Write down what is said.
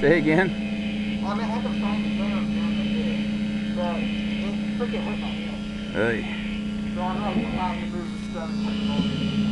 Say again? I mean, I had to find the ground down there, but it freaking hurt my hand. Hey. So I'm like, allowed to move the stuff and take it all in.